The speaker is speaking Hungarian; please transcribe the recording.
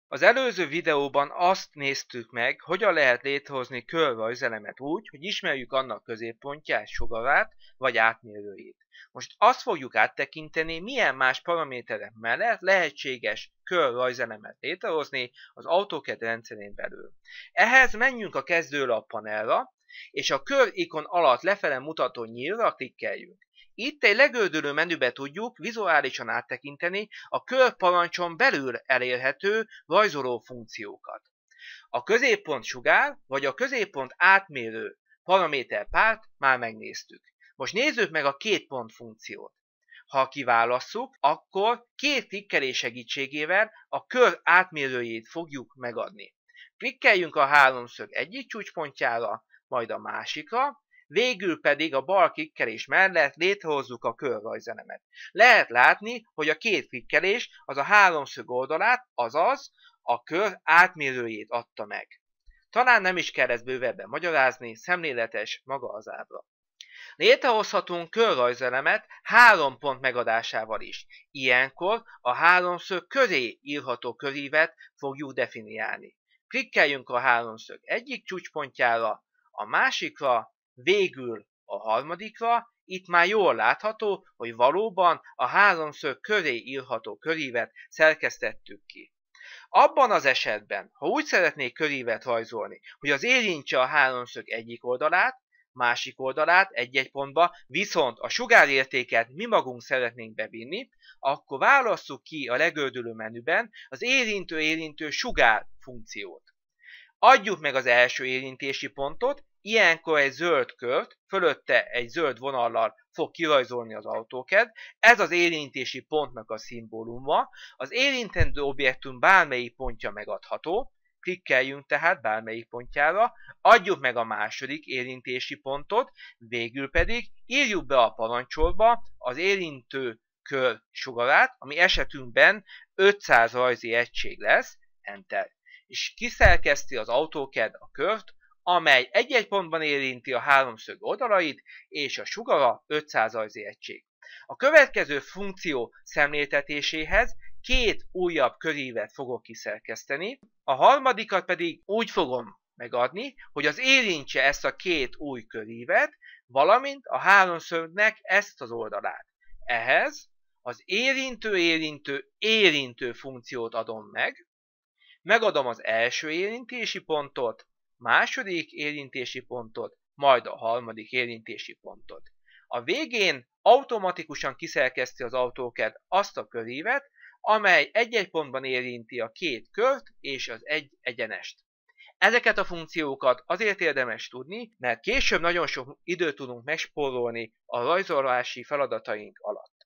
Az előző videóban azt néztük meg, hogyan lehet létrehozni körrajzelemet úgy, hogy ismerjük annak középpontját, sugarát vagy átmérőjét. Most azt fogjuk áttekinteni, milyen más paraméterek mellett lehetséges körrajzelemet létrehozni az AutoCAD rendszerén belül. Ehhez menjünk a kezdőlap panelra, és a kör ikon alatt lefele mutató nyílra klikkeljünk. Itt egy legördülő menübe tudjuk vizuálisan áttekinteni a körparancson belül elérhető rajzoló funkciókat. A középpont sugár vagy a középpont átmérő paraméterpárt már megnéztük. Most nézzük meg a két pont funkciót. Ha kiválasszuk, akkor két klikkelés segítségével a kör átmérőjét fogjuk megadni. Klikkeljünk a háromszög egyik csúcspontjára, majd a másikra, végül pedig a bal klikkelés mellett létrehozzuk a körrajzelemet. Lehet látni, hogy a két klikkelés az a háromszög oldalát, azaz a kör átmérőjét adta meg. Talán nem is kell ezt bővebben magyarázni, szemléletes maga az ábra. Létrehozhatunk körrajzelemet három pont megadásával is. Ilyenkor a háromszög közé írható körívet fogjuk definiálni. Klikkeljünk a háromszög egyik csúcspontjára, a másikra, végül a harmadikra. Itt már jól látható, hogy valóban a háromszög köré írható körívet szerkesztettük ki. Abban az esetben, ha úgy szeretnék körívet rajzolni, hogy az érintse a háromszög egyik oldalát, másik oldalát egy-egy pontba, viszont a sugárértéket mi magunk szeretnénk bevinni, akkor válasszuk ki a legördülő menüben az érintő sugár funkciót. Adjuk meg az első érintési pontot, ilyenkor egy zöld kört, fölötte egy zöld vonallal fog kirajzolni az AutoCAD, ez az érintési pontnak a szimbóluma, az érintendő objektum bármelyik pontja megadható, klikkeljünk tehát bármelyik pontjára, adjuk meg a második érintési pontot, végül pedig írjuk be a parancsolba az érintő kör sugarát, ami esetünkben 500 rajzi egység lesz, Enter. És kiszerkeszti az AutoCAD a kört, amely egy-egy pontban érinti a háromszög oldalait, és a sugara 500 rajzi egység. A következő funkció szemléltetéséhez két újabb körívet fogok kiszerkeszteni, a harmadikat pedig úgy fogom megadni, hogy az érintse ezt a két új körívet, valamint a háromszögnek ezt az oldalát. Ehhez az érintő funkciót adom meg, megadom az első érintési pontot, második érintési pontot, majd a harmadik érintési pontot. A végén automatikusan kiszerkeszti az AutoCAD azt a körívet, amely egy-egy pontban érinti a két kört és az egy egyenest. Ezeket a funkciókat azért érdemes tudni, mert később nagyon sok időt tudunk megspórolni a rajzolási feladataink alatt.